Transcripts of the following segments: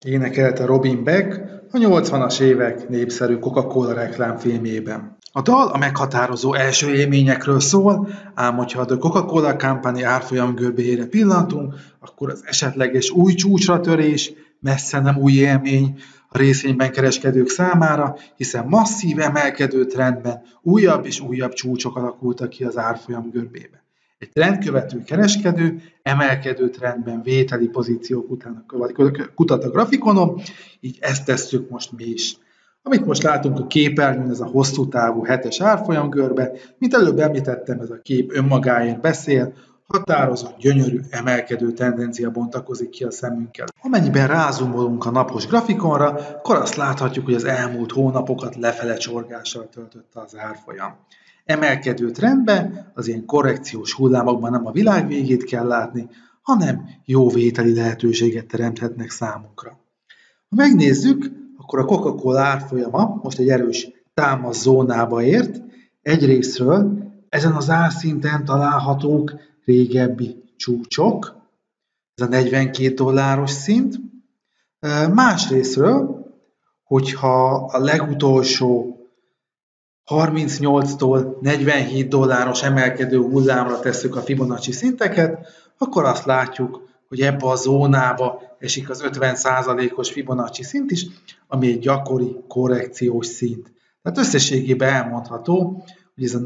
énekelte Robin Beck a 80-as évek népszerű Coca-Cola reklámfilmjében. A dal a meghatározó első élményekről szól, ám hogyha a The Coca-Cola Company árfolyam görbéjére pillantunk, akkor az esetleges új csúcsra törés messze nem új élmény a részvényben kereskedők számára, hiszen masszív emelkedő trendben újabb és újabb csúcsok alakultak ki az árfolyam görbébe. Egy trendkövető kereskedő emelkedő trendben vételi pozíciók után kutat a grafikonon, így ezt tesszük most mi is. Amit most látunk a képernyőn, ez a hosszú távú 7-es árfolyamgörbe, mint előbb említettem, ez a kép önmagáért beszél, határozott, gyönyörű, emelkedő tendencia bontakozik ki a szemünkkel. Amennyiben rázumolunk a napos grafikonra, akkor azt láthatjuk, hogy az elmúlt hónapokat lefele csorgással töltötte az árfolyam. Emelkedő trendben, az ilyen korrekciós hullámokban nem a világ végét kell látni, hanem jó vételi lehetőséget teremthetnek számunkra. Ha megnézzük, akkor a Coca-Cola árfolyama most egy erős támasz zónába ért. Egyrészről ezen az árszinten találhatók régebbi csúcsok, ez a $42 szint. Másrészről, hogyha a legutolsó 38-tól $47 emelkedő hullámra tesszük a Fibonacci szinteket, akkor azt látjuk, hogy ebbe a zónába esik az 50%-os Fibonacci szint is, ami egy gyakori korrekciós szint. Tehát összességében elmondható, hogy ez a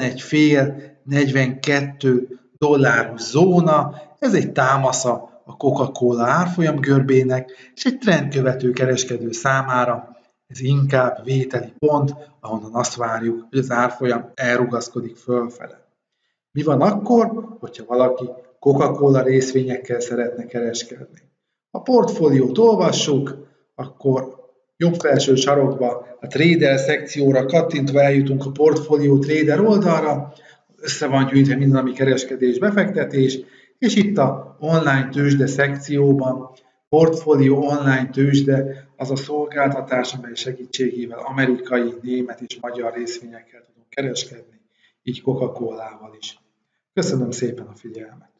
41,5-42 dolláros zóna, ez egy támasza a Coca-Cola árfolyam görbének, és egy trendkövető kereskedő számára ez inkább vételi pont, ahonnan azt várjuk, hogy az árfolyam elrugaszkodik fölfele. Mi van akkor, hogyha valaki Coca-Cola részvényekkel szeretne kereskedni? Ha portfóliót olvassuk, akkor jobb felső sarokba a Trader szekcióra kattintva eljutunk a portfólió Trader oldalra, össze van gyűjtve minden, ami kereskedés, befektetés, és itt a online tőzsde szekcióban portfólió online tőzsde az a szolgáltatás, amely segítségével amerikai, német és magyar részvényekkel tudunk kereskedni, így Coca-Colával is. Köszönöm szépen a figyelmet!